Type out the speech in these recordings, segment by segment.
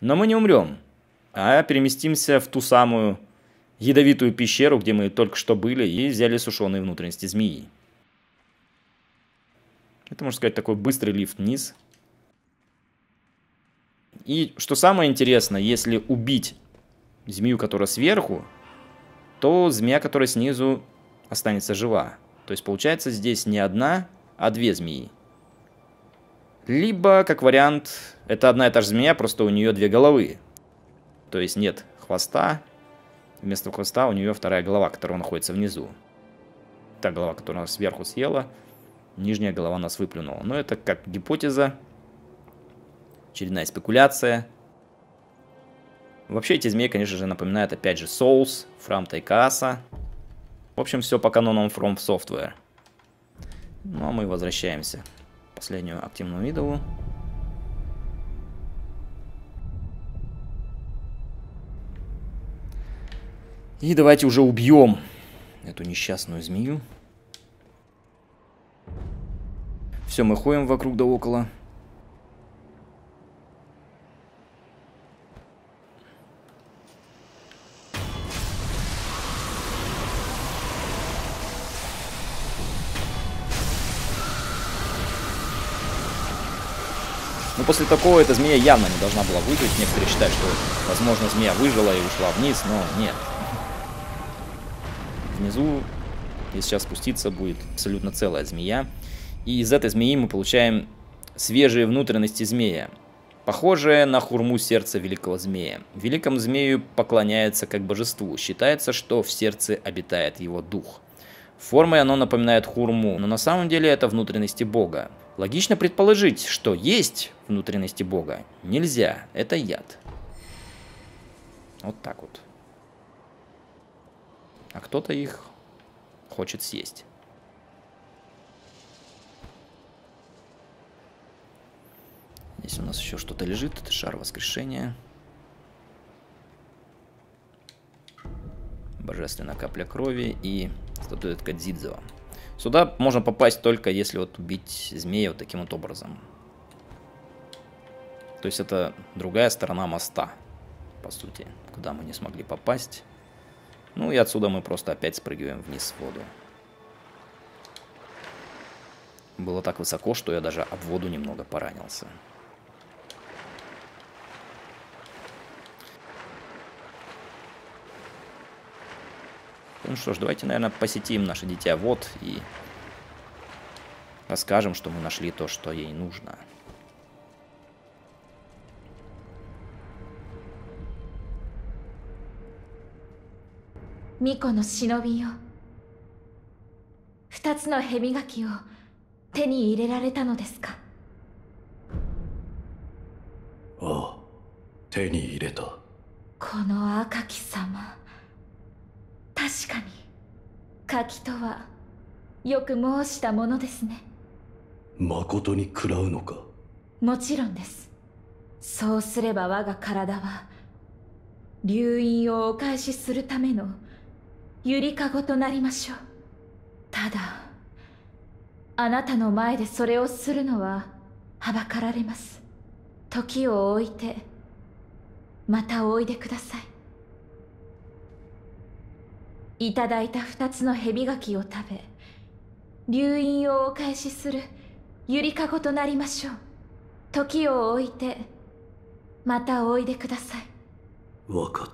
Но мы не умрем, а переместимся в ту самую ядовитую пещеру, где мы только что были, и взяли сушеные внутренности змеи. Это, можно сказать, такой быстрый лифт вниз. И что самое интересное, если убить змею, которая сверху, то змея, которая снизу, останется жива. То есть получается здесь не одна, а две змеи. Либо, как вариант, это одна и та же змея, просто у нее две головы. То есть нет хвоста. Вместо хвоста у нее вторая голова, которая находится внизу. Та голова, которую она сверху съела, нижняя голова нас выплюнула. Но это как гипотеза. Очередная спекуляция. Вообще эти змеи, конечно же, напоминают опять же Souls, From Taikasa. В общем, все по канонам From Software. Ну а мы возвращаемся к последнему активному идолу. И давайте уже убьем эту несчастную змею. Все, мы ходим вокруг да около. Но после такого эта змея явно не должна была выжить. Некоторые считают, что, возможно, змея выжила и ушла вниз, но нет. Внизу, если сейчас спуститься, будет абсолютно целая змея. И из этой змеи мы получаем свежие внутренности змея, похожие на хурму сердца великого змея. Великому змею поклоняется как божеству. Считается, что в сердце обитает его дух. Формой оно напоминает хурму, но на самом деле это внутренности Бога. Логично предположить, что есть внутренности Бога нельзя. Это яд. Вот так вот. А кто-то их хочет съесть. Здесь у нас еще что-то лежит. Это шар воскрешения. Божественная капля крови и статуэтка Дзидзо. Сюда можно попасть только если вот убить змея вот таким вот образом. То есть это другая сторона моста, по сути, куда мы не смогли попасть. Ну и отсюда мы просто опять спрыгиваем вниз в воду. Было так высоко, что я даже об воду немного поранился. Ну что ж, давайте, наверное, посетим наше дитя вод и расскажем, что мы нашли то, что ей нужно. Микоの忍びよ。2つの蛇垣を手に入れられたのですか？ ああ、手に入れた。 この赤き様。確かに柿とはよく申したものですね。 まことに食らうのか？ もちろんです。そうすれば我が体は流飲をお返しするためのゆりかごとなりましょう。ただあなたの前でそれをするのははばかられます。時を置いてまたおいでください。いただいた2つの蛇垣を食べ、流飲をお返しするゆりかごとなりましょう。時を置いてまたおいでください。 わかった。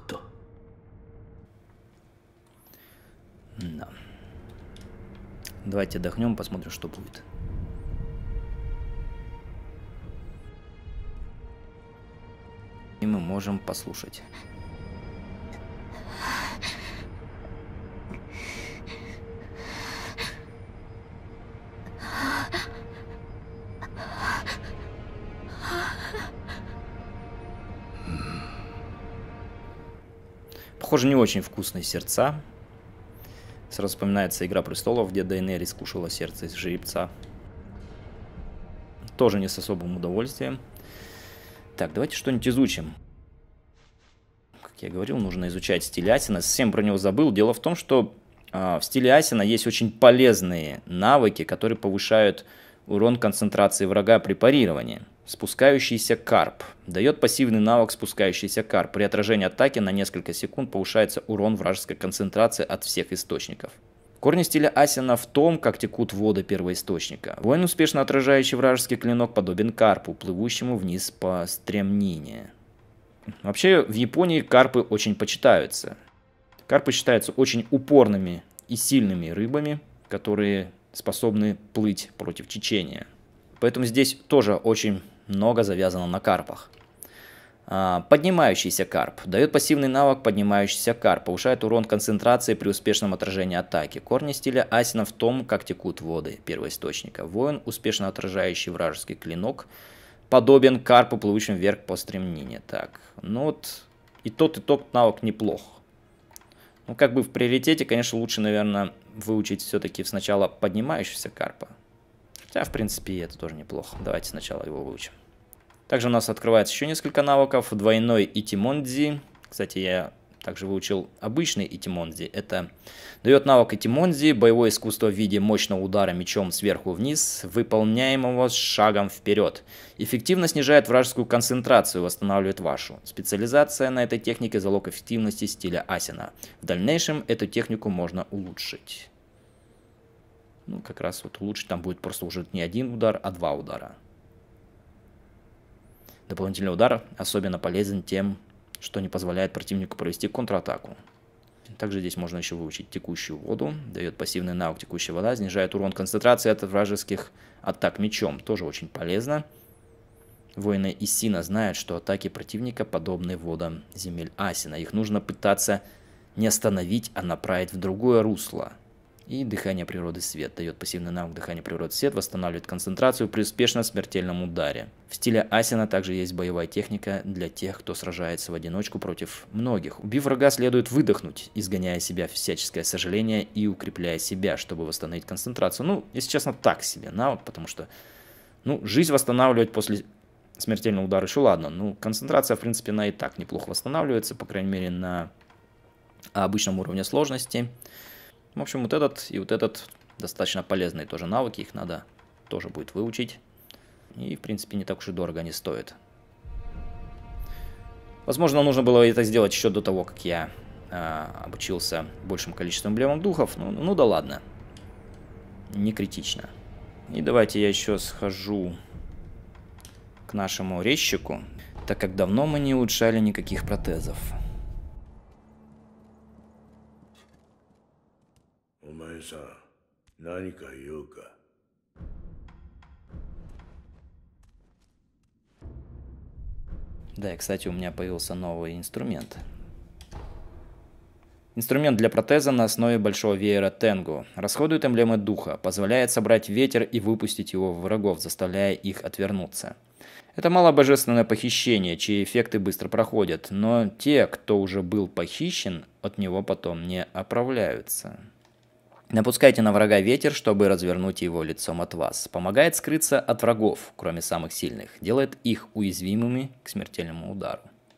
Да. Давайте отдохнем, посмотрим, что будет. И мы можем послушать. Похоже, не очень вкусные сердца. Сразу вспоминается «Игра престолов», где Дейенерис кушала сердце из жеребца. Тоже не с особым удовольствием. Так, давайте что-нибудь изучим. Как я говорил, нужно изучать стиль Асина. Совсем про него забыл. Дело в том, что в стиле Асина есть очень полезные навыки, которые повышают урон концентрации врага при парировании. Спускающийся карп. Дает пассивный навык спускающийся карп. При отражении атаки на несколько секунд повышается урон вражеской концентрации от всех источников. Корни стиля Асина в том, как текут воды первоисточника. Воин, успешно отражающий вражеский клинок, подобен карпу, плывущему вниз по стремнине. Вообще, в Японии карпы очень почитаются. Карпы считаются очень упорными и сильными рыбами, которые способны плыть против течения. Поэтому здесь тоже очень много завязано на карпах. Поднимающийся карп. Дает пассивный навык поднимающийся карп. Повышает урон концентрации при успешном отражении атаки. Корни стиля Асина в том, как текут воды первоисточника. Воин, успешно отражающий вражеский клинок, подобен карпу, плывущим вверх по стремнине. Так, ну вот и тот навык неплох. Ну, как бы в приоритете, конечно, лучше, наверное, выучить все-таки сначала поднимающегося карпа. Хотя, в принципе, это тоже неплохо. Давайте сначала его выучим. Также у нас открывается еще несколько навыков. Двойной Итимондзи. Кстати, я также выучил обычный Итимондзи. Это дает навык Итимондзи, боевое искусство в виде мощного удара мечом сверху вниз, выполняемого с шагом вперед. Эффективно снижает вражескую концентрацию, восстанавливает вашу. Специализация на этой технике – залог эффективности стиля Асина. В дальнейшем эту технику можно улучшить. Ну, как раз вот улучшить там будет просто уже не один удар, а два удара. Дополнительный удар особенно полезен тем, что не позволяет противнику провести контратаку. Также здесь можно еще выучить текущую воду. Дает пассивный навык текущая вода. Снижает урон концентрации от вражеских атак мечом. Тоже очень полезно. Воины Исина знают, что атаки противника подобны водам земель Асина. Их нужно пытаться не остановить, а направить в другое русло. И дыхание природы свет. Дает пассивный навык дыхание природы свет. Восстанавливает концентрацию при успешном смертельном ударе. В стиле Асина также есть боевая техника для тех, кто сражается в одиночку против многих. Убив врага, следует выдохнуть, изгоняя из себя всяческое сожаление и укрепляя себя, чтобы восстановить концентрацию. Ну, если честно, так себе навык, потому что жизнь восстанавливать после смертельного удара еще ладно. Ну, концентрация, в принципе, она и так неплохо восстанавливается, по крайней мере, на обычном уровне сложности. В общем, вот этот и вот этот достаточно полезные тоже навыки, их надо тоже будет выучить. И, в принципе, не так уж и дорого они стоят. Возможно, нужно было это сделать еще до того, как я обучился большим количеством эмблемам духов. Ну да ладно. Не критично. И давайте я еще схожу к нашему резчику, так как давно мы не улучшали никаких протезов. Да, и, кстати, у меня появился новый инструмент. Инструмент для протеза на основе большого веера Тенгу. Расходует эмблемы духа, позволяет собрать ветер и выпустить его в врагов, заставляя их отвернуться. Это малобожественное похищение, чьи эффекты быстро проходят, но те, кто уже был похищен, от него потом не оправляются. Напускайте на врага ветер, чтобы развернуть его лицом от вас. Помогает скрыться от врагов, кроме самых сильных. Делает их уязвимыми к смертельному удару.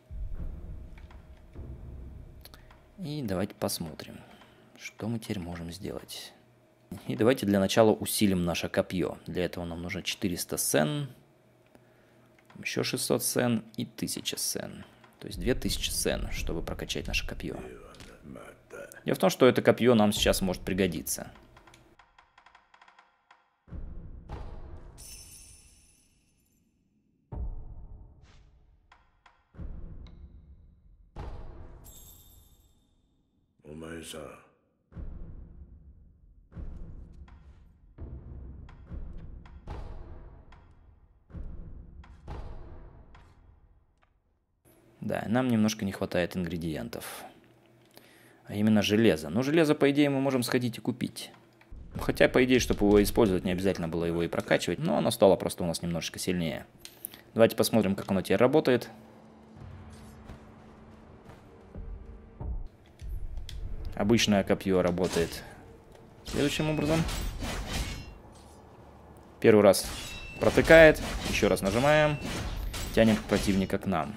И давайте посмотрим, что мы теперь можем сделать. И давайте для начала усилим наше копье. Для этого нам нужно 400 сен, еще 600 сен и 1000 сен. То есть 2000 сен, чтобы прокачать наше копье. Дело в том, что это копье нам сейчас может пригодиться. Да, нам немножко не хватает ингредиентов. А именно железо. Но железо, по идее, мы можем сходить и купить. Хотя, по идее, чтобы его использовать, не обязательно было его и прокачивать. Но оно стало просто у нас немножечко сильнее. Давайте посмотрим, как оно теперь работает. Обычное копье работает следующим образом. Первый раз протыкает, еще раз нажимаем, тянем противника к нам.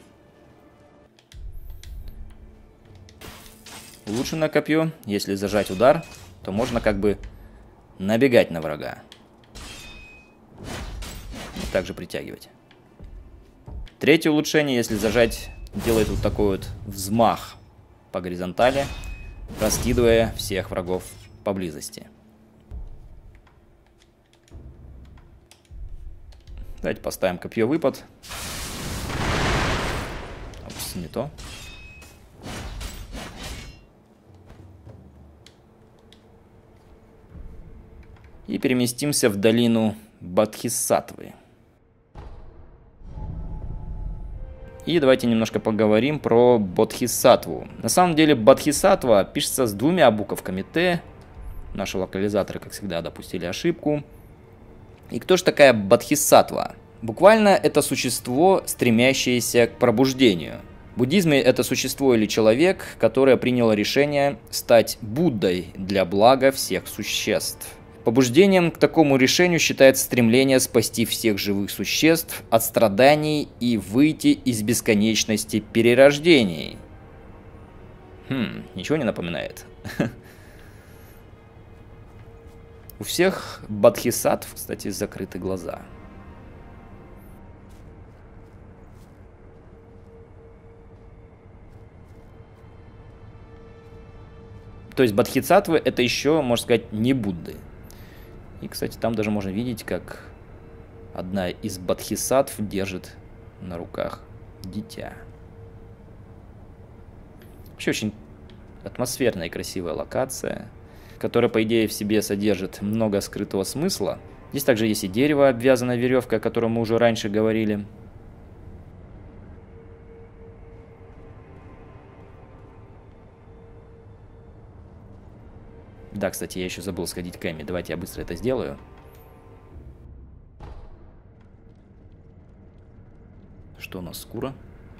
Улучшенное копье, если зажать удар, то можно как бы набегать на врага. И также притягивать. Третье улучшение, если зажать, делает вот такой вот взмах по горизонтали, раскидывая всех врагов поблизости. Давайте поставим копье выпад. Опс, не то. И переместимся в долину Бодхисаттвы. И давайте немножко поговорим про Бодхисаттву. На самом деле Бодхисаттва пишется с двумя буковками Т. Наши локализаторы, как всегда, допустили ошибку. И кто же такая Бодхисаттва? Буквально это существо, стремящееся к пробуждению. В буддизме это существо или человек, которое приняло решение стать Буддой для блага всех существ. Побуждением к такому решению считается стремление спасти всех живых существ от страданий и выйти из бесконечности перерождений. Ничего не напоминает? У всех бодхисаттв, кстати, закрыты глаза. То есть бодхисаттвы это еще, можно сказать, не Будды. И, кстати, там даже можно видеть, как одна из бодхисаттв держит на руках дитя. Вообще очень атмосферная и красивая локация, которая, по идее, в себе содержит много скрытого смысла. Здесь также есть и дерево, обвязанное веревкой, о котором мы уже раньше говорили. Да, кстати, я еще забыл сходить к Эмми. Давайте я быстро это сделаю. Что у нас, Скура?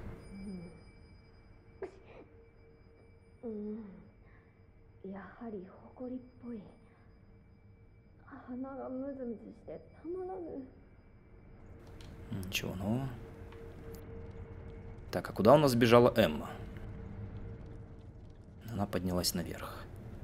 Ничего нового. Так, а куда у нас бежала Эмма? Она поднялась наверх.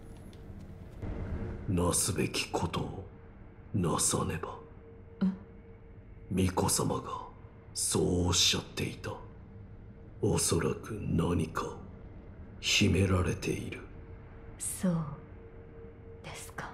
なすべきことをなさねば。巫女様がそうおっしゃっていた。おそらく何か秘められている。 そうですか。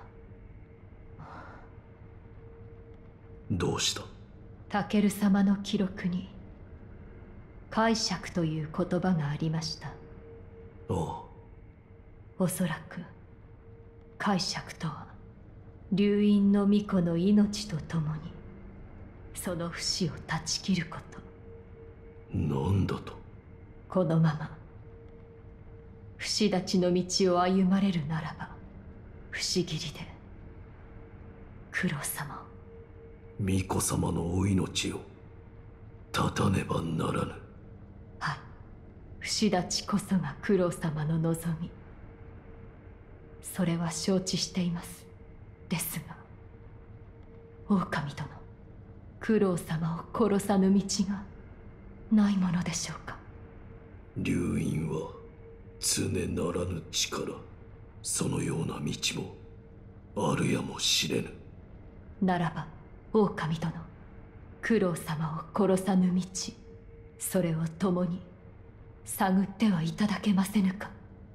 どうした？ タケル様の記録に解釈という言葉がありました。 ああ。 おそらく解釈とは流因の巫女の命とともにその不死を断ち切ること。 なんだと？ このまま不死立ちの道を歩まれるならば不思議りで九郎様を。 巫女様のお命を絶たねばならぬ。 はい、不死立ちこそが九郎様の望み。それは承知しています。ですが狼殿、九郎様を殺さぬ道がないものでしょうか。 流因は常ならぬ力、そのような道もあるやもしれぬ。 ならば狼殿、九郎様を殺さぬ道、それを共に探ってはいただけませぬか。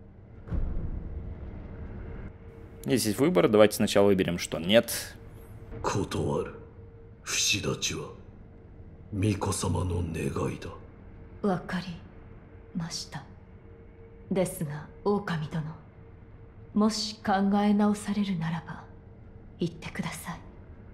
Здесь есть выбор. Давайте сначала выберем, что нет. 断る。不死立ちは巫女様の願いだ。 わかりました。ですが狼殿、もし考え直されるならば言ってください。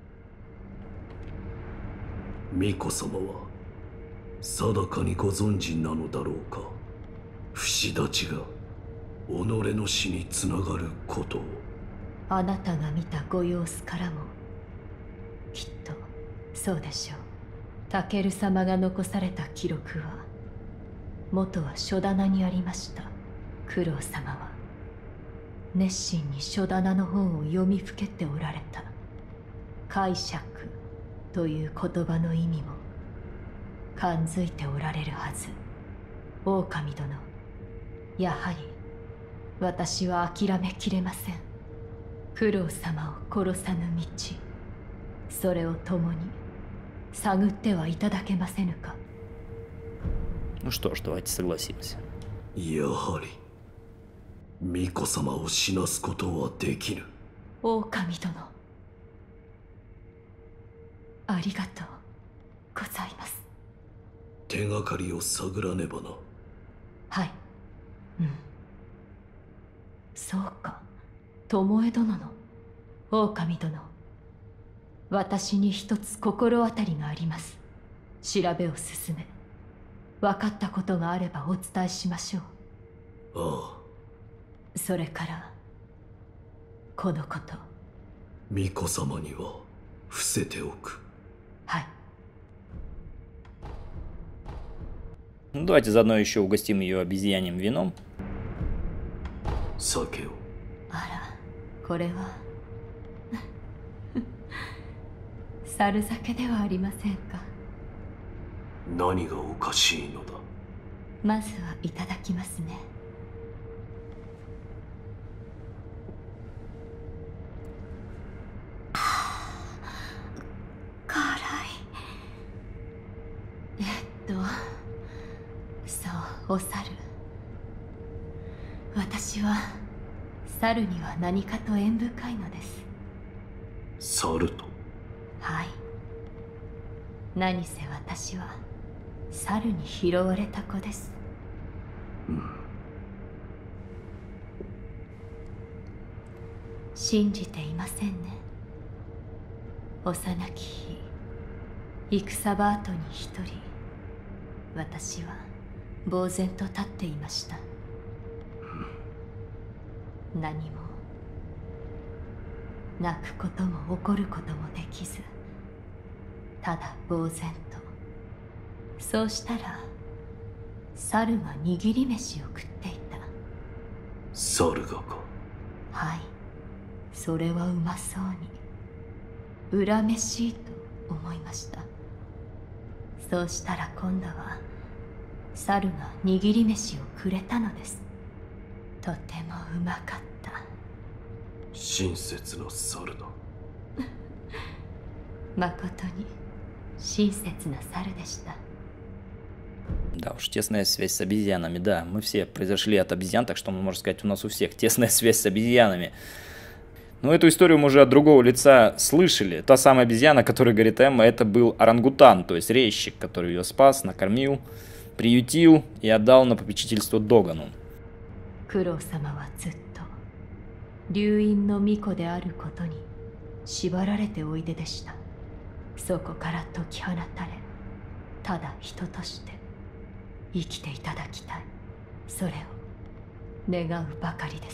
巫女様は定かにご存知なのだろうか。不死立ちが己の死につながることを。 あなたが見たご様子からもきっとそうでしょう。タケル様が残された記録は元は書棚にありました。九郎様は熱心に書棚の本を読みふけておられた。解釈という言葉の意味も感づいておられるはず。狼殿、やはり私は諦めきれません。九郎様を殺さぬ道、それを共に探ってはいただけませぬか。 Ну что ж, давайте согласимся. やはり巫女様を死なすことはできぬ。 狼殿、ありがとうございます。 手がかりを探らねばな。 はい。うん。そうか、巴殿の狼殿、私に一つ心当たりがあります。調べを進め、分かったことがあればお伝えしましょう。 ああ。 それからこのこと、 巫女様には伏せておく。 はい。 Ну, давайте заодно еще угостим ее обезьяньим вином. 酒を。 あら、これは猿酒ではありませんか。 何がおかしいのだ。 まずはいただきますね。辛い。そう、お猿。私は猿には何かと縁深いのです。 猿と。 はい。何せ私は猿に拾われた子です。信じていませんね。幼き日、戦場跡に一人、私は呆然と立っていました。何も泣くことも怒ることもできず、ただ呆然と。そうしたら猿が握り飯を食っていた。 猿がか。 はい、それはうまそうに恨めしいと思いました。そうしたら今度は猿が握り飯をくれたのです。とてもうまかった。 親切な猿だ。 誠に親切な猿でした。 Да уж, тесная связь с обезьянами, да. Мы все произошли от обезьян, так что, можно сказать, у нас у всех тесная связь с обезьянами. Но эту историю мы уже от другого лица слышали. Та самая обезьяна, которая говорит Эмма, это был орангутан, то есть резчик, который ее спас, накормил, приютил и отдал на попечительство Догану. クロウ様はずっと流院の巫女であることに縛られておいででした。そこから解き放たれ、ただ人として生きていただきたい、それを願うばかりです。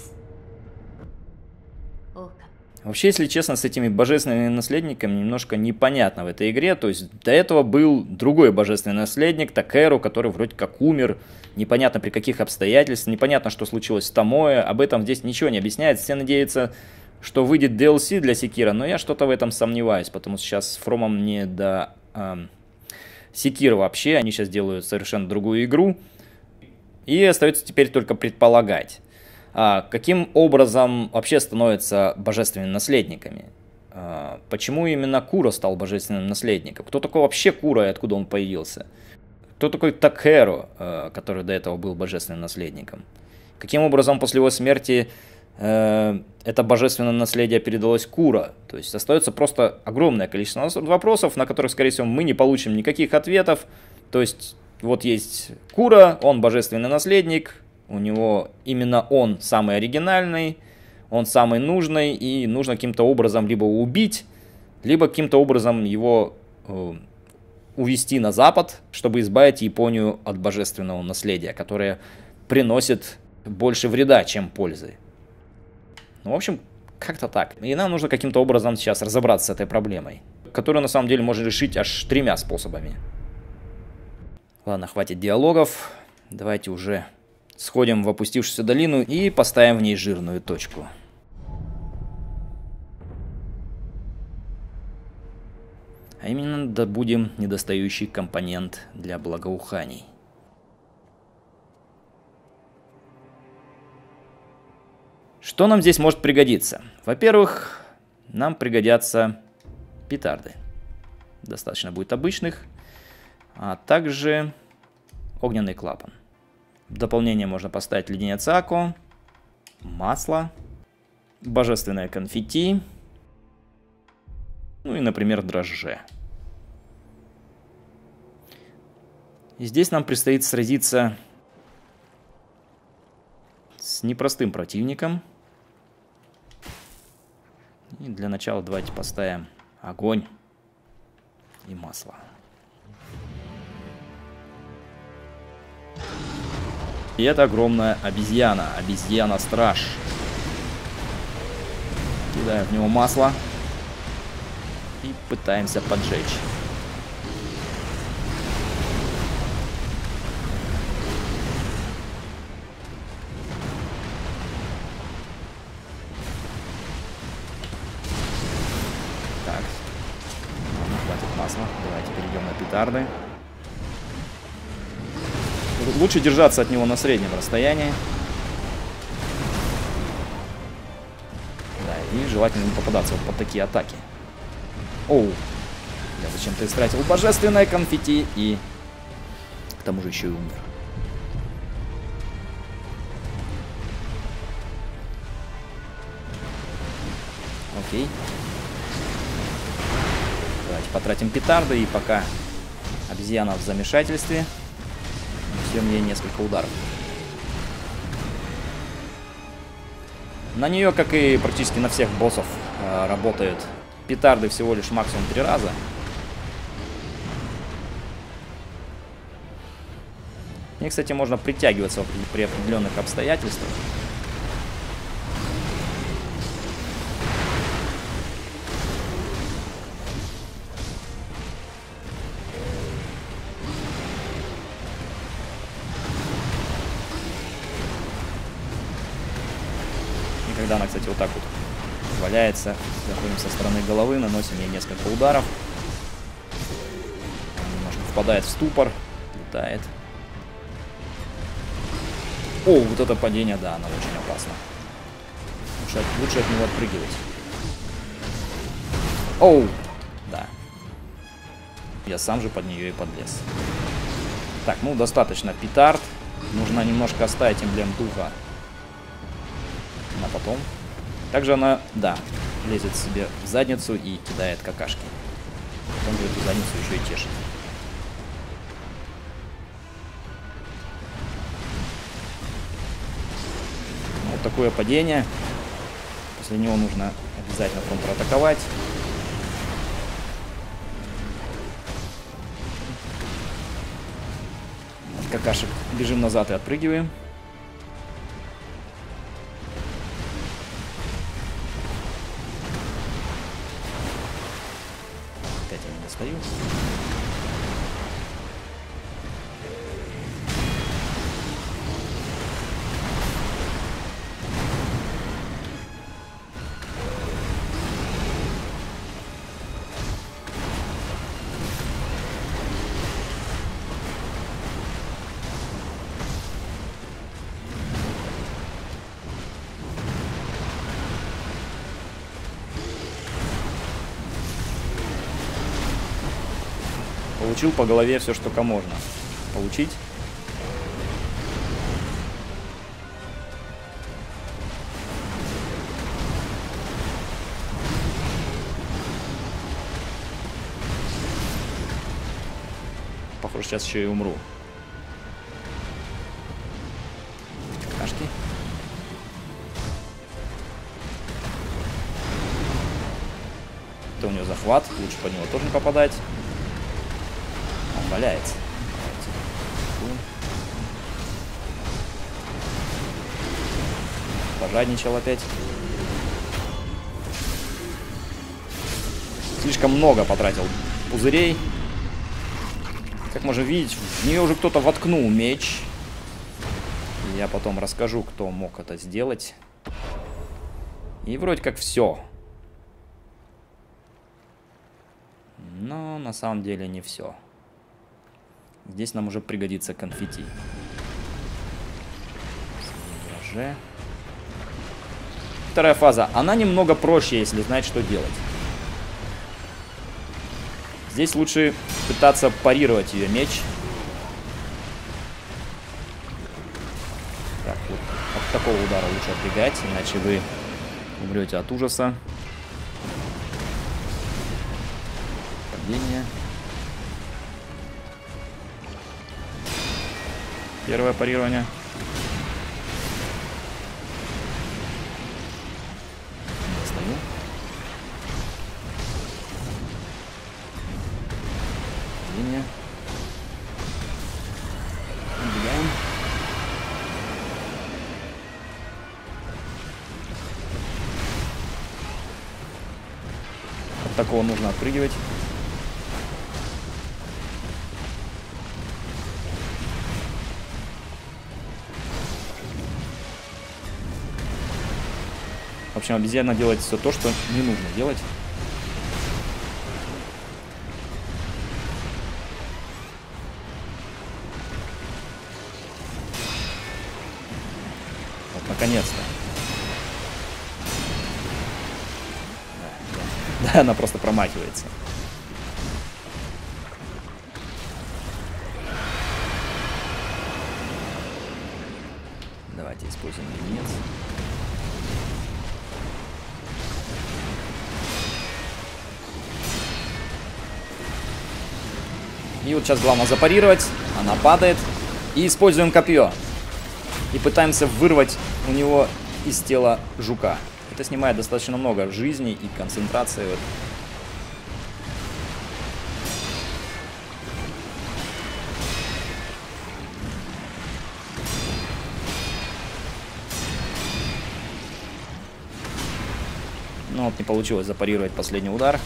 Вообще, если честно, с этими божественными наследниками немножко непонятно в этой игре. То есть до этого был другой божественный наследник, Такеру, который вроде как умер. Непонятно при каких обстоятельствах, непонятно, что случилось с Томоэ. Об этом здесь ничего не объясняется. Все надеются, что выйдет DLC для Секира, но я что-то в этом сомневаюсь, потому что сейчас с Фромом не до Секира вообще. Они сейчас делают совершенно другую игру. И остается теперь только предполагать, каким образом вообще становятся божественными наследниками. Почему именно Куро стал божественным наследником? Кто такой вообще Куро и откуда он появился? Кто такой Такеро, который до этого был божественным наследником? Каким образом после его смерти это божественное наследие передалось Куро? То есть остается просто огромное количество вопросов, на которых, скорее всего, мы не получим никаких ответов. То есть вот есть Куро, он божественный наследник, у него именно он самый оригинальный, он самый нужный, и нужно каким-то образом либо убить, либо каким-то образом его увести на запад, чтобы избавить Японию от божественного наследия, которое приносит больше вреда, чем пользы. Ну, в общем, как-то так. И нам нужно каким-то образом сейчас разобраться с этой проблемой, которую на самом деле можно решить аж 3 способами. Ладно, хватит диалогов, давайте уже сходим в опустившуюся долину и поставим в ней жирную точку. А именно добудем недостающий компонент для благоуханий. Что нам здесь может пригодиться? Во-первых, нам пригодятся петарды. Достаточно будет обычных. А также Огненный клапан. В дополнение можно поставить леденец Ако, масло, божественное конфетти, ну и, например, дрожжи. И здесь нам предстоит сразиться с непростым противником. И для начала давайте поставим огонь и масло. И это огромная обезьяна. Обезьяна-страж. Кидаем в него масло. И пытаемся поджечь. Так. Ладно, хватит масла. Давайте перейдем на петарды. Лучше держаться от него на среднем расстоянии. Да, и желательно не попадаться вот под такие атаки. Оу. Я зачем-то истратил божественное конфетти и к тому же еще и умер. Окей. Давайте потратим петарды, и пока обезьяна в замешательстве, нанесем ей несколько ударов. На нее, как и практически на всех боссов, работают петарды всего лишь максимум 3 раза. И, кстати, можно притягиваться при определенных обстоятельствах. И когда она, кстати, вот так вот валяется, заходим со стороны головы, наносим ей несколько ударов. Она немножко впадает в ступор, летает. О, вот это падение, да, оно очень опасно. Лучше от него отпрыгивать. Оу, да. Я сам же под нее и подлез. Так, ну достаточно петард. Нужно немножко оставить эмблем духа на потом. Также она, да, лезет себе в задницу и кидает какашки. Потом же эту задницу еще и тешит. Вот такое падение. После него нужно обязательно контратаковать. От какашек бежим назад и отпрыгиваем. Опять я не достаю. Получил по голове все, что только можно получить. Похоже, сейчас еще и умру. Какашки. Это у нее захват. Лучше под него тоже не попадать. Он валяется. Пожадничал опять. Слишком много потратил пузырей. Как можно видеть, в нее уже кто-то воткнул меч. Я потом расскажу, кто мог это сделать. И вроде как все. Но на самом деле не все. Здесь нам уже пригодится конфетти. Вторая фаза. Она немного проще, если знать, что делать. Здесь лучше пытаться парировать ее меч. Так, вот от такого удара лучше отбегать, иначе вы умрете от ужаса. Падение. Первое парирование. Достаю. Падение. Убегаем. От такого нужно отпрыгивать. В общем, обезьяна делает все то, что не нужно делать. Вот, наконец-то. Да, она просто промахивается. Давайте используем леденец. И вот сейчас главное запарировать. Она падает. И используем копье. И пытаемся вырвать у него из тела жука. Это снимает достаточно много жизни и концентрации. Ну вот не получилось запарировать последний удар.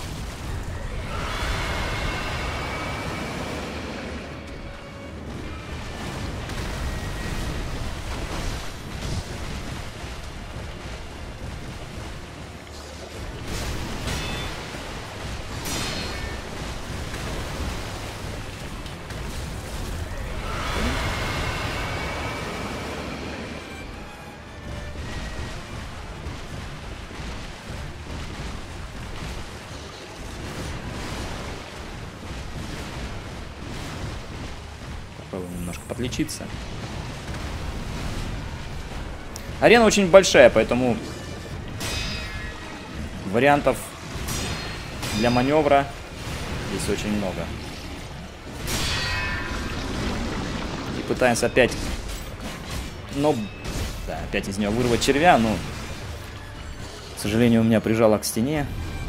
Попробуем немножко подлечиться. Арена очень большая, поэтому вариантов для маневра здесь очень много. И пытаемся опять, ну, да, опять из нее вырвать червя, но, к сожалению, у меня прижало к стене.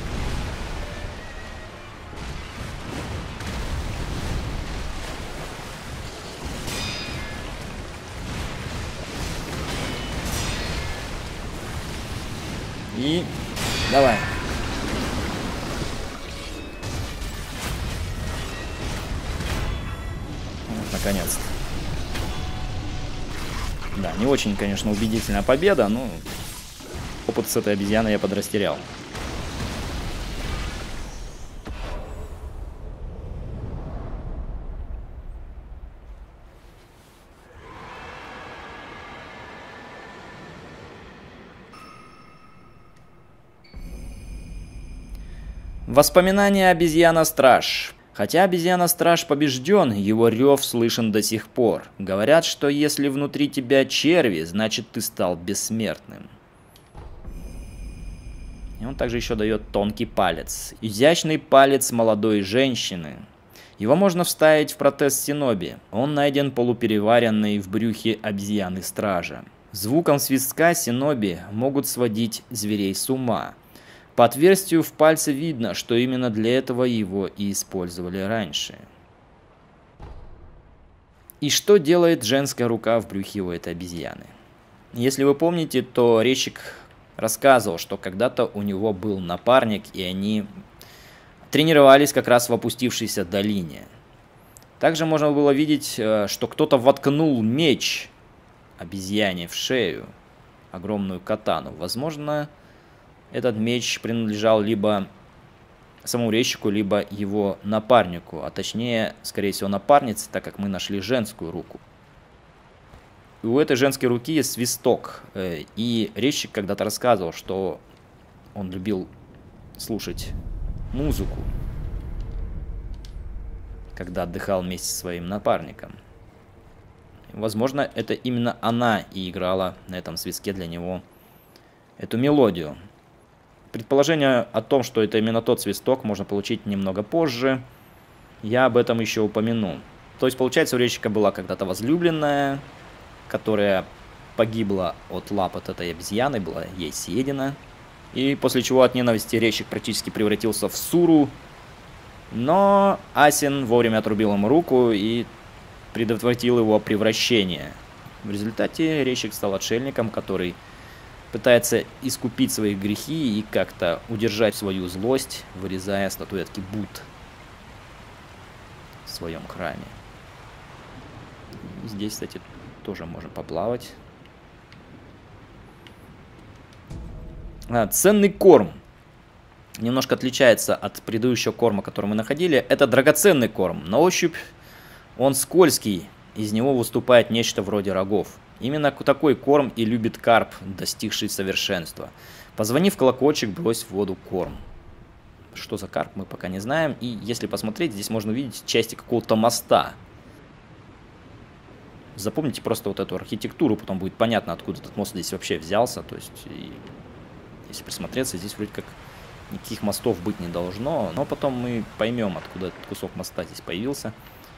И давай. Вот, наконец-то. Да, не очень, конечно, убедительная победа, но опыт с этой обезьяной я подрастерял. Воспоминания обезьяна-страж. Хотя обезьяна-страж побежден, его рев слышен до сих пор. Говорят, что если внутри тебя черви, значит ты стал бессмертным. И он также еще дает тонкий палец. Изящный палец молодой женщины. Его можно вставить в протез Синоби. Он найден полупереваренный в брюхе обезьяны-стража. Звуком свистка Синоби могут сводить зверей с ума. По отверстию в пальце видно, что именно для этого его и использовали раньше. И что делает женская рука в брюхе у этой обезьяны? Если вы помните, то резчик рассказывал, что когда-то у него был напарник, и они тренировались как раз в опустившейся долине. Также можно было видеть, что кто-то воткнул меч обезьяне в шею, огромную катану. Возможно, этот меч принадлежал либо самому резчику, либо его напарнику, а точнее, скорее всего, напарнице, так как мы нашли женскую руку. И у этой женской руки есть свисток, и резчик когда-то рассказывал, что он любил слушать музыку, когда отдыхал вместе со своим напарником. Возможно, это именно она и играла на этом свистке для него эту мелодию. Предположение о том, что это именно тот свисток, можно получить немного позже. Я об этом еще упомяну. То есть, получается, у Речика была когда-то возлюбленная, которая погибла от лап от этой обезьяны, была ей съедена. И после чего от ненависти Речик практически превратился в Суру. Но Асин вовремя отрубил ему руку и предотвратил его превращение. В результате Речик стал отшельником, который пытается искупить свои грехи и как-то удержать свою злость, вырезая статуэтки Будд в своем храме. Здесь, кстати, тоже можно поплавать. Ценный корм. Немножко отличается от предыдущего корма, который мы находили. Это драгоценный корм. На ощупь он скользкий. Из него выступает нечто вроде рогов. Именно такой корм и любит карп, достигший совершенства. Позвони в колокольчик, брось в воду корм. Что за карп, мы пока не знаем. И если посмотреть, здесь можно увидеть части какого-то моста. Запомните просто вот эту архитектуру, потом будет понятно, откуда этот мост здесь вообще взялся. То есть, если присмотреться, здесь вроде как никаких мостов быть не должно. Но потом мы поймем, откуда этот кусок моста здесь появился.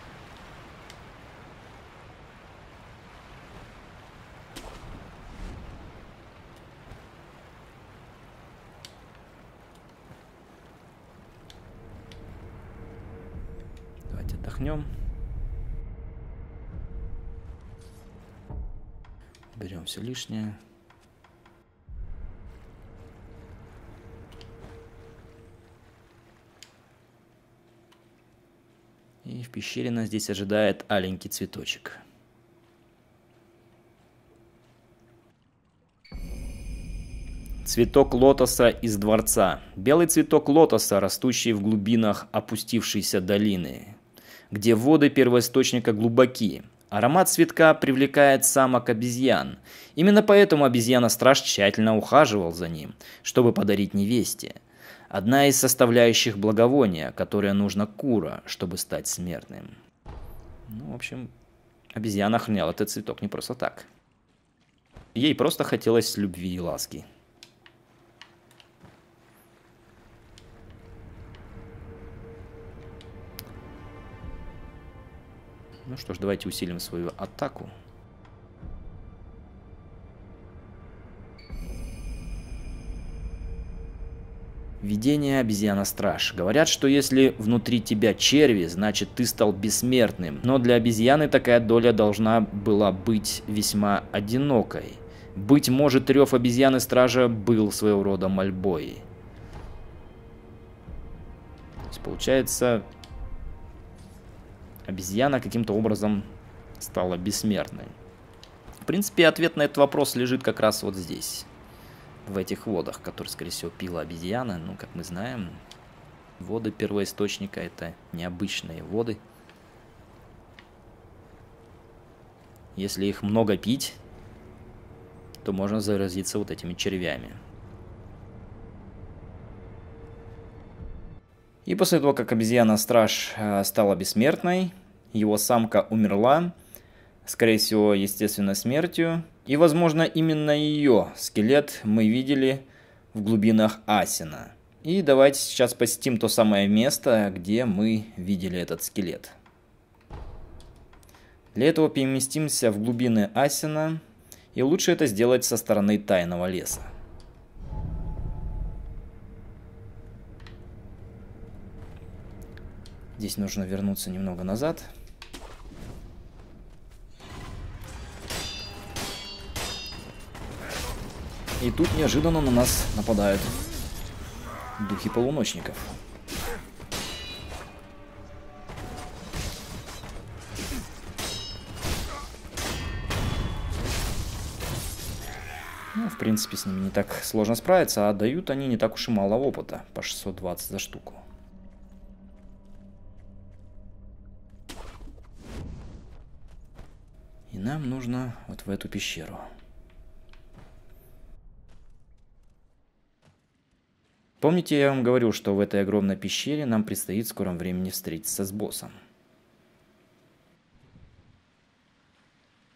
Давайте отдохнем. Берем все лишнее. И в пещере нас здесь ожидает аленький цветочек. Цветок лотоса из дворца. Белый цветок лотоса, растущий в глубинах опустившейся долины, где воды первоисточника глубоки. Аромат цветка привлекает самок обезьян. Именно поэтому обезьяна-страж тщательно ухаживал за ним, чтобы подарить невесте. Одна из составляющих благовония, которое нужно Кура, чтобы стать смертным. Ну, в общем, обезьяна охраняла этот цветок не просто так. Ей просто хотелось любви и ласки. Ну что ж, давайте усилим свою атаку. Видение обезьяна-страж. Говорят, что если внутри тебя черви, значит ты стал бессмертным. Но для обезьяны такая доля должна была быть весьма одинокой. Быть может, рев обезьяны-стража был своего рода мольбой. То есть, получается, обезьяна каким-то образом стала бессмертной. В принципе, ответ на этот вопрос лежит как раз вот здесь. В этих водах, которые, скорее всего, пила обезьяна. Ну, как мы знаем, воды первоисточника — это необычные воды. Если их много пить, то можно заразиться вот этими червями. И после того, как обезьяна-страж стала бессмертной, его самка умерла, скорее всего, естественной смертью. И, возможно, именно ее скелет мы видели в глубинах Асина. И давайте сейчас посетим то самое место, где мы видели этот скелет. Для этого переместимся в глубины Асина, и лучше это сделать со стороны тайного леса. Здесь нужно вернуться немного назад. И тут неожиданно на нас нападают духи полуночников. Ну, в принципе, с ними не так сложно справиться, а дают они не так уж и мало опыта, по 620 за штуку. И нам нужно вот в эту пещеру. Помните, я вам говорил, что в этой огромной пещере нам предстоит в скором времени встретиться с боссом.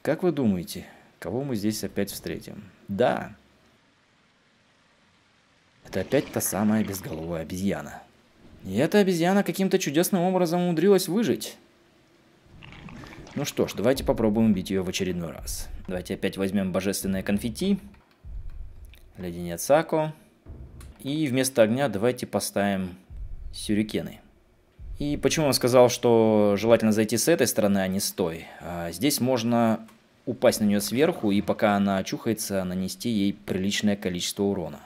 Как вы думаете, кого мы здесь опять встретим? Да. Это опять та самая безголовая обезьяна. И эта обезьяна каким-то чудесным образом умудрилась выжить. Ну что ж, давайте попробуем убить ее в очередной раз. Давайте опять возьмем божественное конфетти. Леденец Сако. И вместо огня давайте поставим сюрикены. И почему я сказал, что желательно зайти с этой стороны, а не с той? Здесь можно упасть на нее сверху, и пока она очухается, нанести ей приличное количество урона.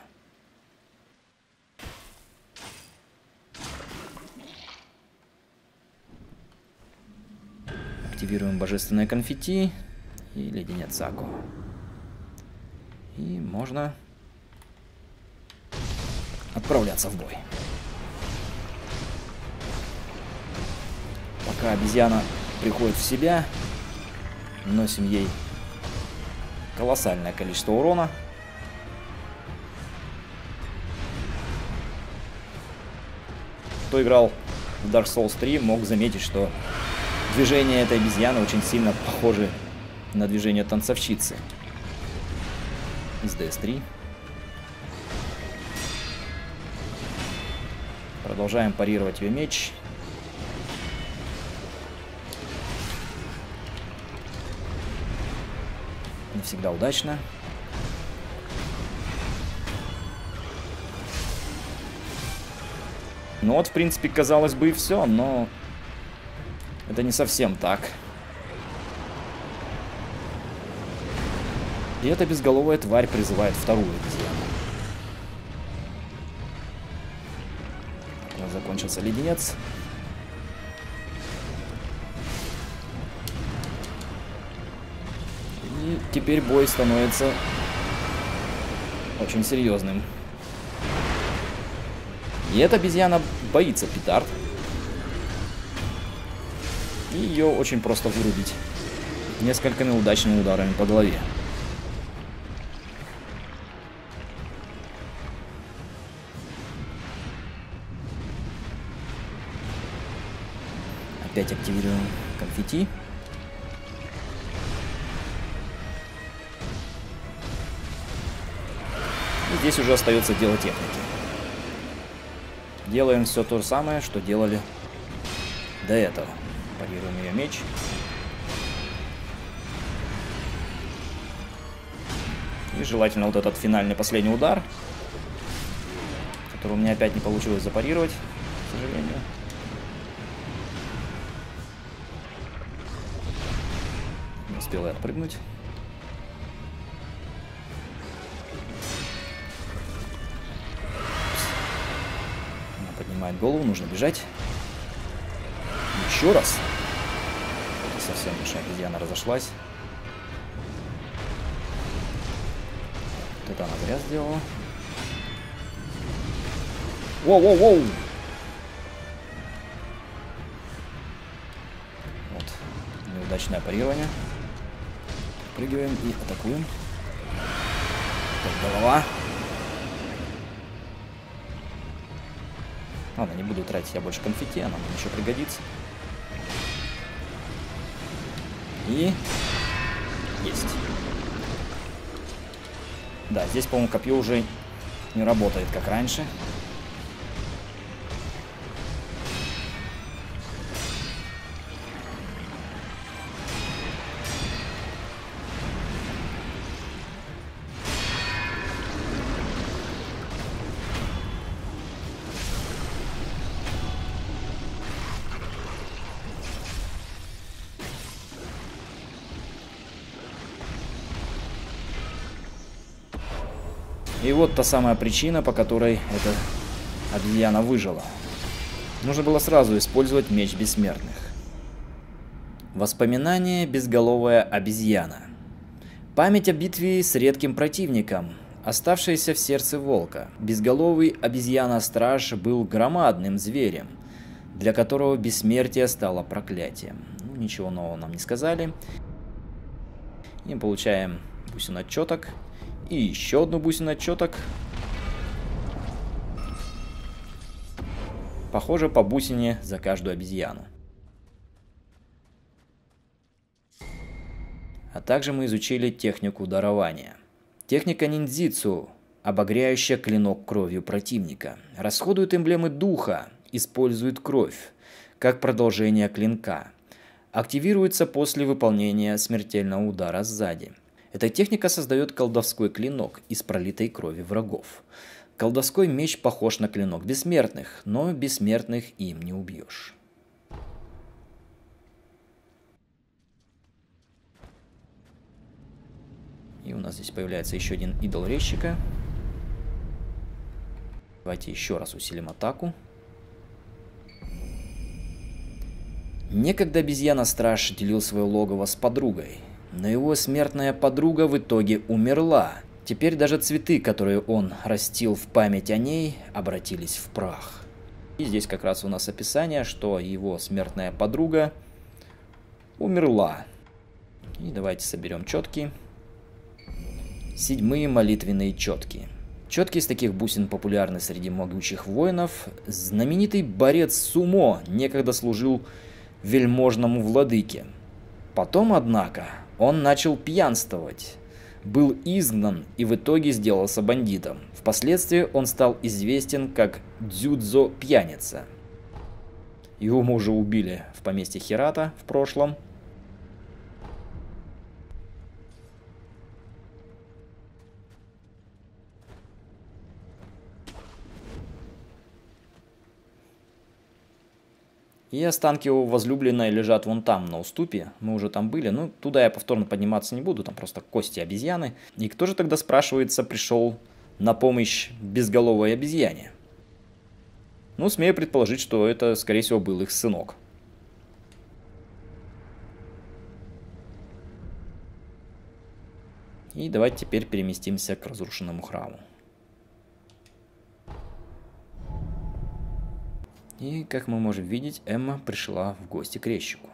Активируем божественное конфетти и леденец Сако. И можно отправляться в бой. Пока обезьяна приходит в себя, наносим ей колоссальное количество урона. Кто играл в Dark Souls 3, мог заметить, что движения этой обезьяны очень сильно похожи на движение танцовщицы из DS3. Продолжаем парировать ее меч. Не всегда удачно. Ну вот, в принципе, казалось бы, и все, но это не совсем так. И эта безголовая тварь призывает вторую обезьяну. У нас закончился леденец. И теперь бой становится очень серьезным. И эта обезьяна боится петард. И ее очень просто вырубить несколькими удачными ударами по голове. Опять активируем конфетти. И здесь уже остается дело техники. Делаем все то же самое, что делали до этого. Парируем ее меч. И желательно вот этот финальный последний удар, который у меня опять не получилось запарировать, к сожалению. Не успел я отпрыгнуть. Она поднимает голову, нужно бежать. Еще раз. Это совсем большая обезьяна разошлась. Вот это она зря сделала. Воу-воу-воу! Вот. Неудачное парирование. Прыгиваем и атакуем. Так, голова. Ладно, не буду тратить я больше конфетти, она нам еще пригодится. И есть. Да, здесь, по-моему, копье уже не работает, как раньше. И вот та самая причина, по которой эта обезьяна выжила. Нужно было сразу использовать меч бессмертных. Воспоминание безголовая обезьяна. Память о битве с редким противником, оставшаяся в сердце волка. Безголовый обезьяна-страж был громадным зверем, для которого бессмертие стало проклятием. Ну, ничего нового нам не сказали. И мы получаем бусину отчеток. И еще одну бусину отчеток. Похоже, по бусине за каждую обезьяну. А также мы изучили технику дарования. Техника ниндзицу, обогряющая клинок кровью противника, расходует эмблемы духа, использует кровь как продолжение клинка. Активируется после выполнения смертельного удара сзади. Эта техника создает колдовской клинок из пролитой крови врагов. Колдовской меч похож на клинок бессмертных, но бессмертных им не убьешь. И у нас здесь появляется еще один идол резчика. Давайте еще раз усилим атаку. Некогда обезьяна-страж делил свое логово с подругой, но его смертная подруга в итоге умерла. Теперь даже цветы, которые он растил в память о ней, обратились в прах. И здесь как раз у нас описание, что его смертная подруга умерла. И давайте соберем четки. 7 молитвенные четки. Четки из таких бусин популярны среди могучих воинов. Знаменитый борец сумо некогда служил вельможному владыке. Потом, однако, он начал пьянствовать, был изгнан и в итоге сделался бандитом. Впоследствии он стал известен как дзюдзо-пьяница. Его мы уже убили в поместье Хирата в прошлом. И останки его возлюбленной лежат вон там, на уступе. Мы уже там были. Ну, туда я повторно подниматься не буду. Там просто кости обезьяны. И кто же тогда, спрашивается, пришел на помощь безголовой обезьяне? Ну, смею предположить, что это, скорее всего, был их сынок. И давайте теперь переместимся к разрушенному храму. И, как мы можем видеть, Эмма пришла в гости к резчику.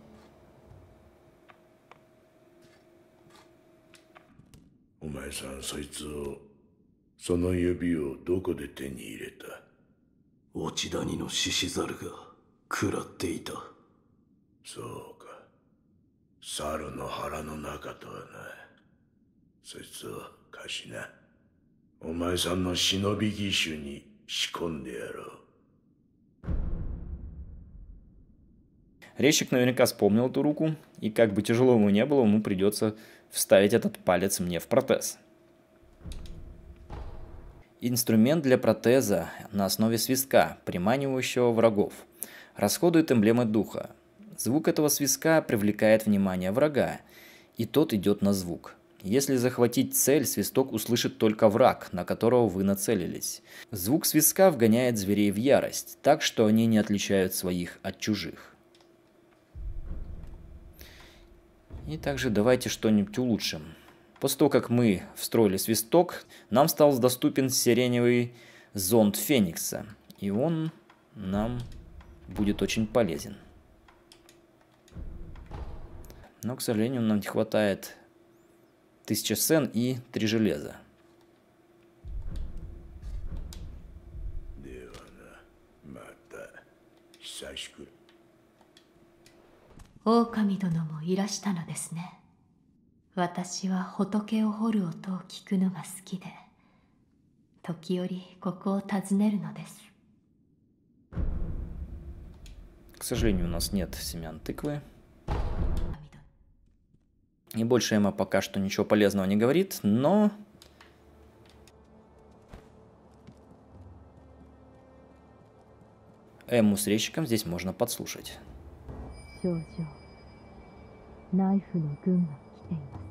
Омай-сан, そいつを、その指をどこで手に入れた？落ち谷の獅子猿が食らっていた。そうか。猿の腹の中とはな。そいつを貸しな。お前さんの忍び義手に仕込んでやろう。 Резчик наверняка вспомнил эту руку, и как бы тяжело ему не было, ему придется вставить этот палец мне в протез. Инструмент для протеза на основе свистка, приманивающего врагов. Расходует эмблемы духа. Звук этого свистка привлекает внимание врага, и тот идет на звук. Если захватить цель, свисток услышит только враг, на которого вы нацелились. Звук свистка вгоняет зверей в ярость, так что они не отличают своих от чужих. И также давайте что-нибудь улучшим. После того, как мы встроили свисток, нам стал доступен сиреневый зонд Феникса. И он нам будет очень полезен. Но, к сожалению, нам не хватает 1000 сен и 3 железа. 狼殿もいらしたのですね。私は仏を掘る音を聞くのが好きで、時折ここを訪ねるのです。 К сожалению, у нас нет семян тыквы. И больше Эмма пока что ничего полезного не говорит, но... Эмму с резчиком здесь можно подслушать. 少々ナイフの軍が来ています。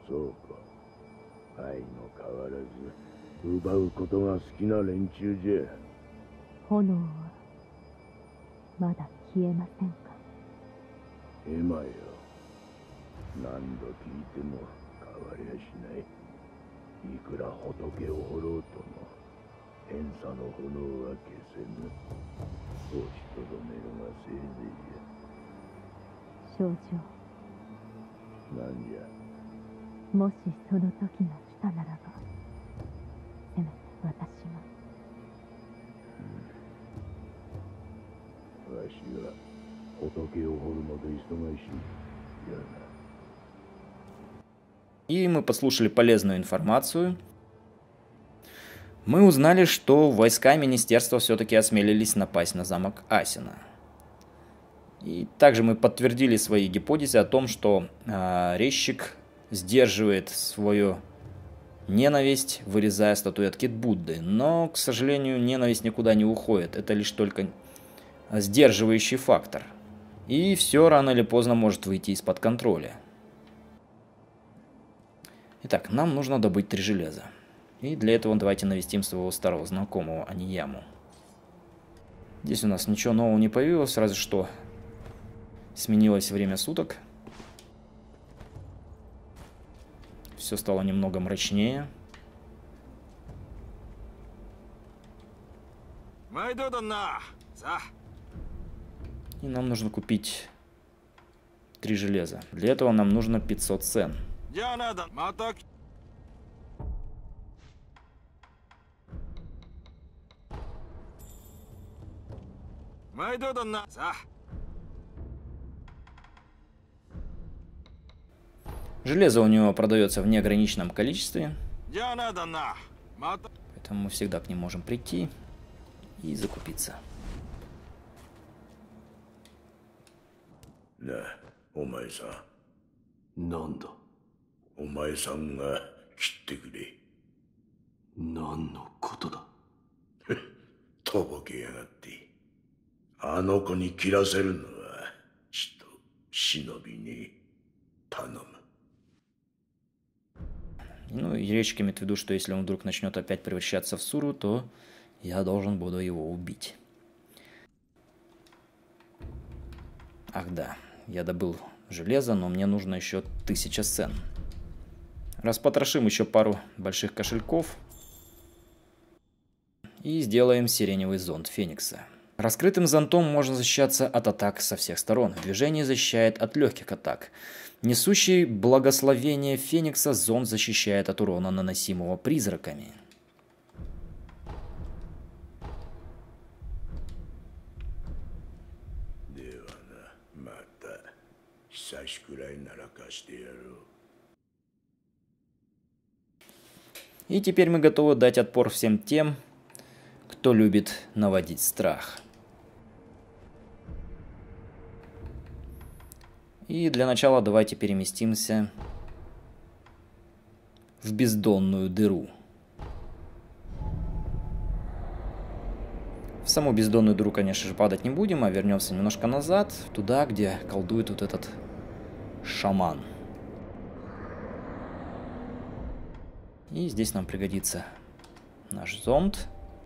そうか。相の変わらず奪うことが好きな連中じゃ。 炎はまだ消えませんか。 エマよ。何度聞いても変わりゃしない。いくら仏を掘ろうとも偏差の炎は消せぬ。押しとどめるがせいぜいじゃ。 少女、 なんじゃ。 もしその時が来たならば、せめて私が。 わしは仏を掘るので忙しい。じゃあな。 И мы послушали полезную информацию. Мы узнали, что войска министерства все-таки осмелились напасть на замок Асина. И также мы подтвердили свои гипотезы о том, что резчик сдерживает свою ненависть, вырезая статуэтки Будды. Но, к сожалению, ненависть никуда не уходит. Это лишь только сдерживающий фактор. И все рано или поздно может выйти из-под контроля. Итак, нам нужно добыть 3 железа. И для этого давайте навестим своего старого знакомого Анияму. Здесь у нас ничего нового не появилось, разве что сменилось время суток. Все стало немного мрачнее. И нам нужно купить 3 железа. Для этого нам нужно 500 сен. Железо у него продается в неограниченном количестве. Поэтому мы всегда к ним можем прийти и закупиться. Да, Омай-сан. Нанда? Омай-санが来てくれ。何のことだ？とぼけやがって。あの子に切らせるのはちょっと忍びに頼む。 Ну, и речка имеет в виду, что если он вдруг начнет опять превращаться в Суру, то я должен буду его убить. Ах да, я добыл железо, но мне нужно еще 1000 сен. Распотрошим еще пару больших кошельков и сделаем сиреневый зонт Феникса. Раскрытым зонтом можно защищаться от атак со всех сторон. Движение защищает от легких атак. Несущий благословение Феникса зонт защищает от урона, наносимого призраками. И теперь мы готовы дать отпор всем тем, кто любит наводить страх. И для начала давайте переместимся в бездонную дыру. В саму бездонную дыру, конечно же, падать не будем, а вернемся немножко назад, туда, где колдует вот этот шаман. И здесь нам пригодится наш зонт.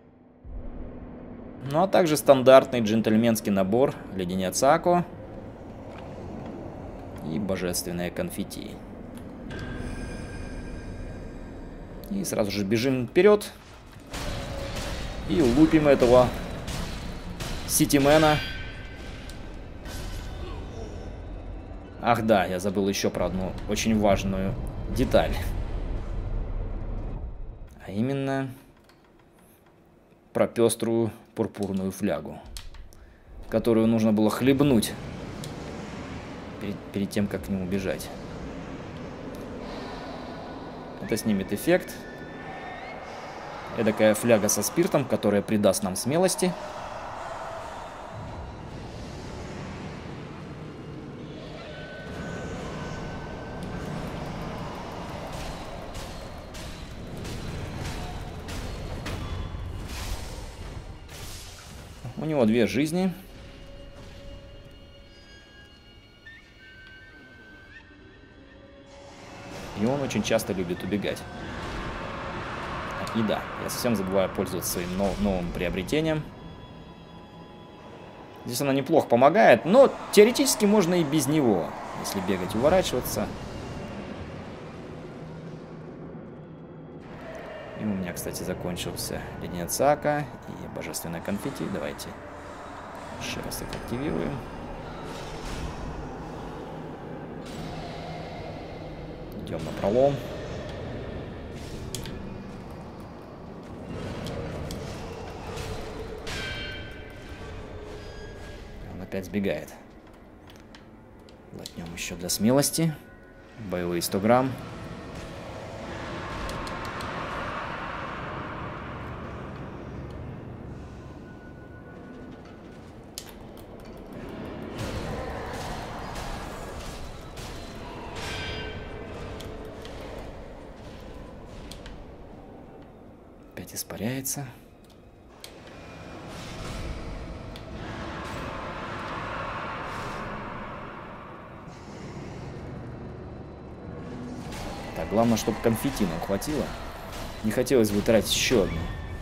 Ну а также стандартный джентльменский набор леденец Ако и божественное конфетти. И сразу же бежим вперед и лупим этого ситимена. Ах да, я забыл еще про одну очень важную деталь. А именно про пеструю пурпурную флягу, которую нужно было хлебнуть перед тем, как к нему бежать. Это снимет эффект. Эдакая фляга со спиртом, которая придаст нам смелости. У него 2 жизни. И он очень часто любит убегать. И да, я совсем забываю пользоваться своим новым приобретением. Здесь она неплохо помогает, но теоретически можно и без него, если бегать, уворачиваться. И у меня, кстати, закончился леденец Ака и божественное конфетти. Давайте еще раз их активируем. Идем на пролом. Он опять сбегает. Лотнем еще для смелости. Боевые 100 грамм. испаряется. Так, главное, чтобы конфетти нам хватило. Не хотелось бы тратить еще одну.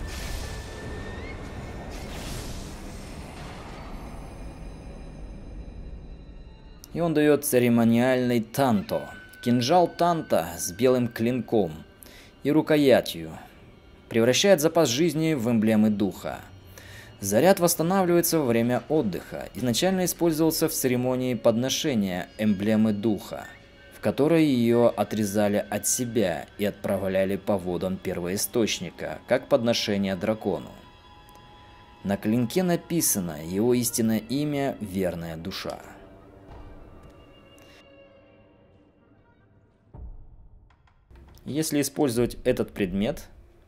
И он дает церемониальный танто. Кинжал танто с белым клинком и рукоятью. Превращает запас жизни в эмблемы духа. Заряд восстанавливается во время отдыха. Изначально использовался в церемонии подношения эмблемы духа, в которой ее отрезали от себя и отправляли по водам первоисточника, как подношение дракону. На клинке написано его истинное имя «Верная душа». Если использовать этот предмет,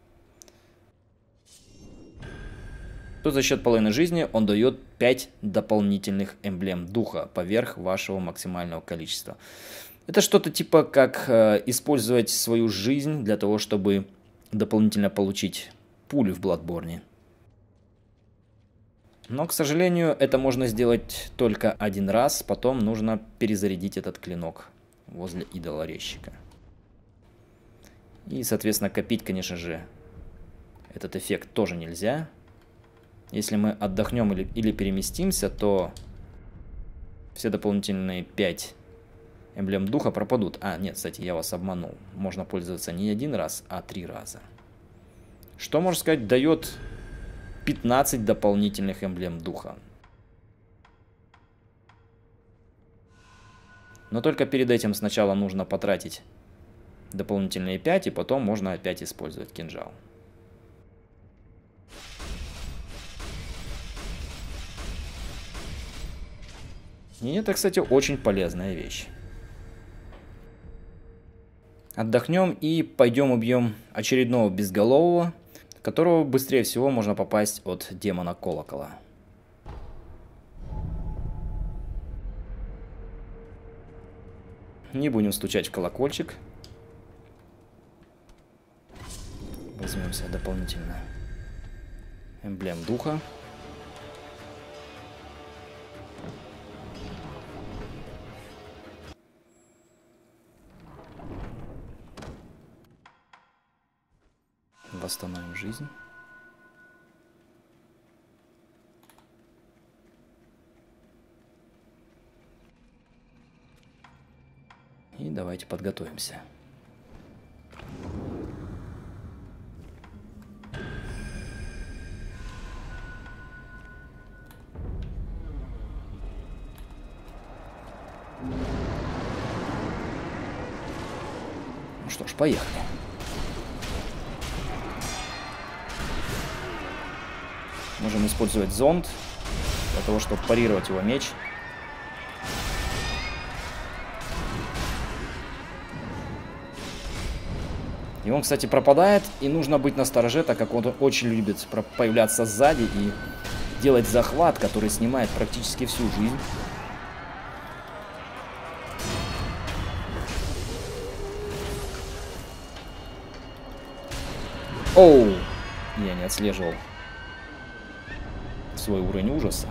то за счет половины жизни он дает 5 дополнительных эмблем духа поверх вашего максимального количества. Это что-то типа как использовать свою жизнь для того, чтобы дополнительно получить пулю в Bloodborne. Но, к сожалению, это можно сделать только один раз, потом нужно перезарядить этот клинок возле идола-резчика. И, соответственно, копить, конечно же, этот эффект тоже нельзя. Если мы отдохнем или переместимся, то все дополнительные 5 эмблем духа пропадут. А, нет, кстати, я вас обманул. Можно пользоваться не один раз, а 3 раза. Что, можно сказать, дает 15 дополнительных эмблем духа. Но только перед этим сначала нужно потратить дополнительные 5, и потом можно опять использовать кинжал. И это, кстати, очень полезная вещь. Отдохнем и пойдем убьем очередного безголового, которого быстрее всего можно попасть от демона колокола. Не будем стучать в колокольчик. Возьмемся дополнительно эмблем духа. Восстановим жизнь. И давайте подготовимся. Ну что ж, поехали. Можем использовать зонд для того, чтобы парировать его меч. И он, кстати, пропадает, и нужно быть настороже, так как он очень любит появляться сзади и делать захват, который снимает практически всю жизнь. Оу! Я не отслеживал свой уровень ужаса.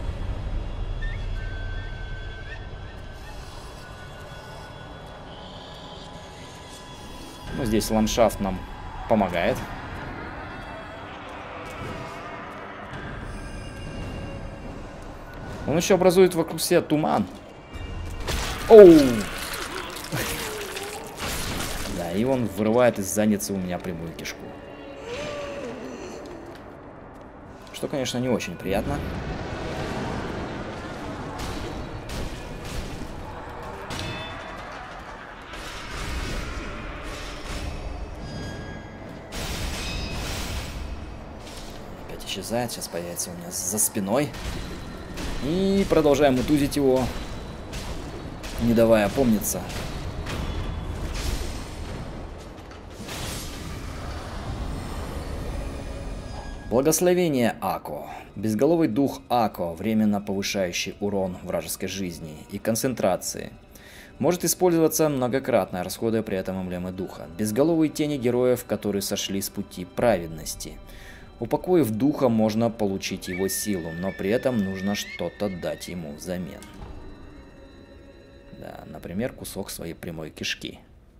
Ну, здесь ландшафт нам помогает. Он еще образует вокруг себя туман. Оу! Да, и он вырывает из задницы у меня прямую кишку. Что, конечно, не очень приятно. Опять исчезает. Сейчас появится у меня за спиной. И продолжаем утузить его, не давая опомниться. Благословение Ако. Безголовый дух Ако, временно повышающий урон вражеской жизни и концентрации. Может использоваться многократно, расходуя при этом эмблемы духа. Безголовые тени героев, которые сошли с пути праведности. Упокоив духа, можно получить его силу, но при этом нужно что-то дать ему взамен. Да, например, кусок своей прямой кишки.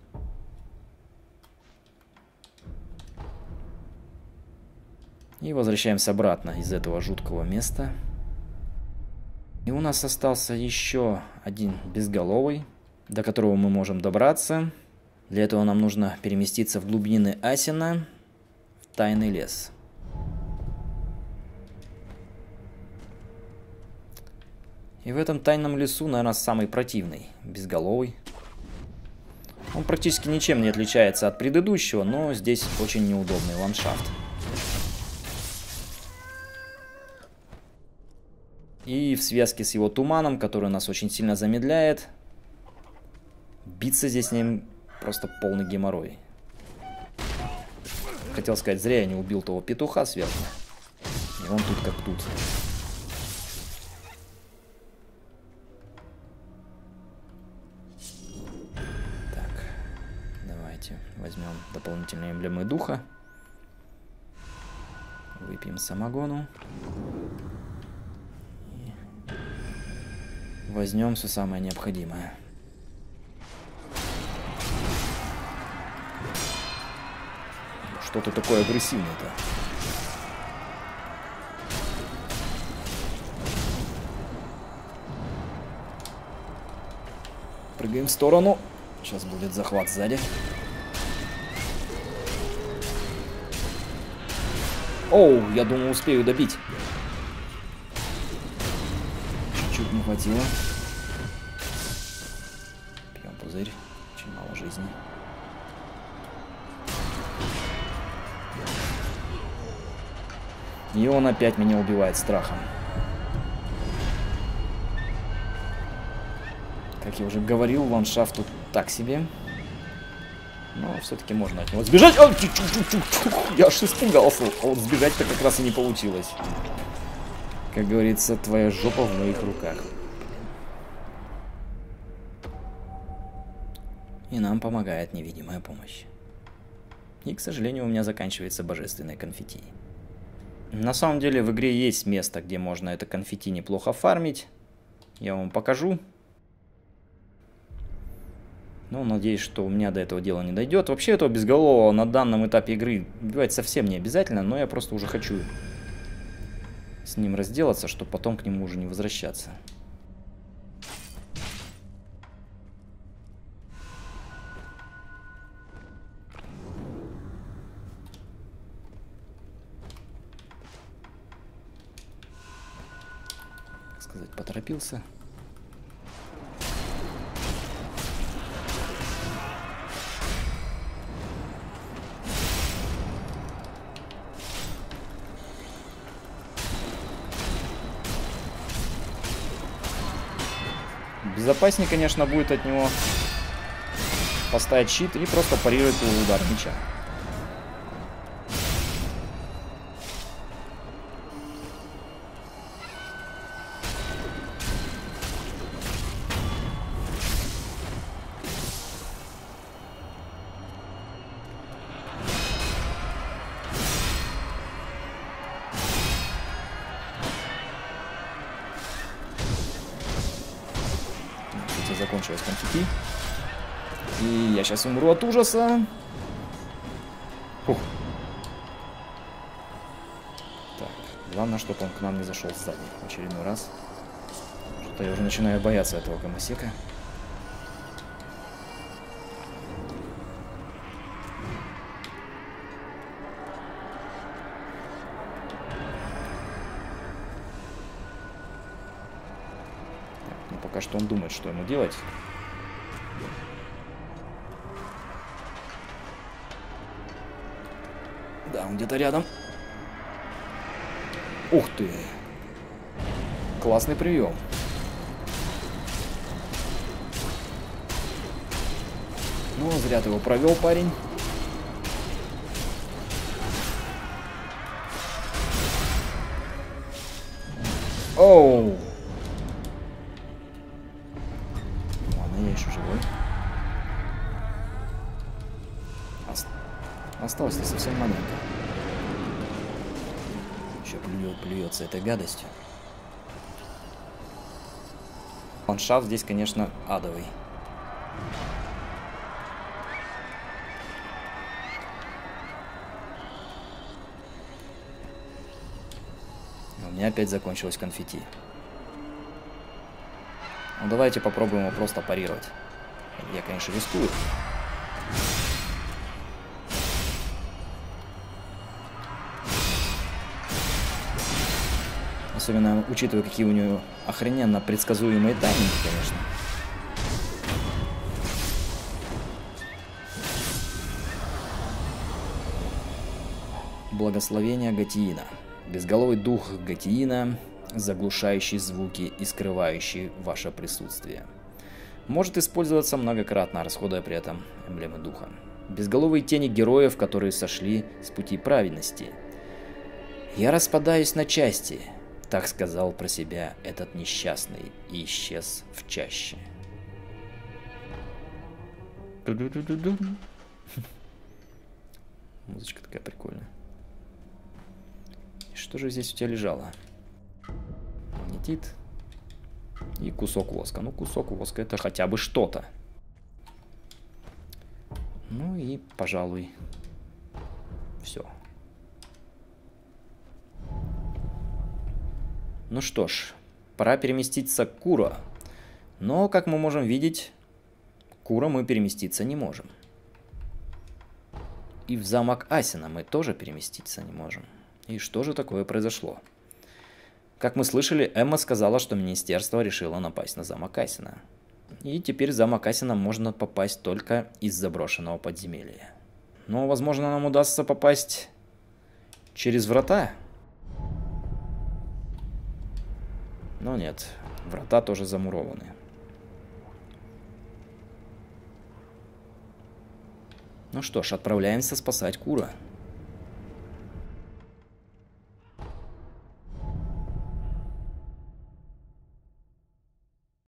И возвращаемся обратно из этого жуткого места. И у нас остался еще один безголовый, до которого мы можем добраться. Для этого нам нужно переместиться в глубины Асина, в тайный лес. И в этом тайном лесу, наверное, самый противный, безголовый. Он практически ничем не отличается от предыдущего, но здесь очень неудобный ландшафт. И в связке с его туманом, который нас очень сильно замедляет, биться здесь с ним просто полный геморрой. Хотел сказать, зря я не убил того петуха сверху. И он тут как тут. Возьмем дополнительные эмблемы духа. Выпьем самогону. И возьмем все самое необходимое. Что ты такое агрессивное-то? Прыгаем в сторону. Сейчас будет захват сзади. Оу, я думал, успею добить. Чуть-чуть не хватило. Пьем пузырь. Очень мало жизни. И он опять меня убивает страхом. Как я уже говорил, ландшафт тут так себе. Но все-таки можно от него сбежать. Я аж испугался. А вот сбежать-то как раз и не получилось. Как говорится, твоя жопа в моих руках. И нам помогает невидимая помощь. И, к сожалению, у меня заканчивается божественное конфетти. На самом деле в игре есть место, где можно это конфетти неплохо фармить. Я вам покажу. Но надеюсь, что у меня до этого дела не дойдет. Вообще этого безголового на данном этапе игры убивать совсем не обязательно, но я просто уже хочу с ним разделаться, чтобы потом к нему уже не возвращаться. Так сказать, поторопился. Безопаснее, конечно, будет от него поставить щит и просто парировать его удар меча. Закончилось конфетти. И я сейчас умру от ужаса. Фух. Так, главное, чтобы он к нам не зашел сзади в очередной раз. Что-то я уже начинаю бояться этого гомосека. Пока что он думает, что ему делать. Да, он где-то рядом. Ух ты! Классный прием. Ну, зря ты его провел, парень. Оу! я еще живой. Осталось-то совсем маленько. Еще плюется этой гадостью. Ландшафт здесь, конечно, адовый. У меня опять закончилось конфетти. Ну, давайте попробуем его просто парировать. Я, конечно, рискую. Особенно учитывая, какие у него охрененно предсказуемые тайминги, конечно. Благословение Гатиина. Безголовый дух Гатиина, заглушающий звуки и скрывающий ваше присутствие. Может использоваться многократно, расходуя при этом эмблемы духа. Безголовые тени героев, которые сошли с пути праведности. Я распадаюсь на части. Так сказал про себя этот несчастный и исчез в чаще. Музычка такая прикольная. Что же здесь у тебя лежало? Магнетит и кусок воска. Ну, кусок воска это хотя бы что-то. Ну и, пожалуй, все. Ну что ж, пора переместиться к Куро. Но, как мы можем видеть, к Куро мы переместиться не можем. И в замок Асина мы тоже переместиться не можем. И что же такое произошло? Как мы слышали, Эмма сказала, что министерство решило напасть на замок Асина. И теперь в замок Асина можно попасть только из заброшенного подземелья. Но, возможно, нам удастся попасть через врата. Но нет, врата тоже замурованы. Ну что ж, отправляемся спасать Куро.